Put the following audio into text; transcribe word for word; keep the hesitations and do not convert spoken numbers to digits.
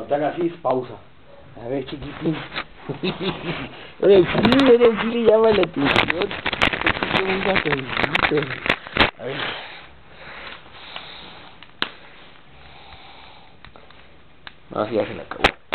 te haga así es pausa. A ver, chiquitín. Ahora sí, ahora sí le llama la atención. Es que un ratoncito. A ver. No, sí, ya se le acabó.